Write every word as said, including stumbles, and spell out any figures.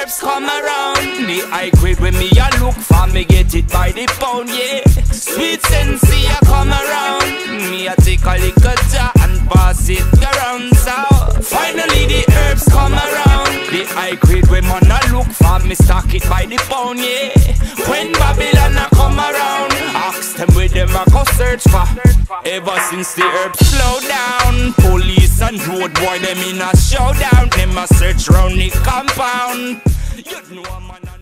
herbs come around. The high grade when me a look for, me get it by the pound, yeah. Sweet sensei a come around, me a take a little jar and pass it around. So finally the herbs come around. The high grade when man a look for, me stock it by the pound, yeah. When Babylon a come around, ask them where them a go search for. Ever since the herbs slow down, police and road boy them in a showdown. Them a search round the compound. You know, man.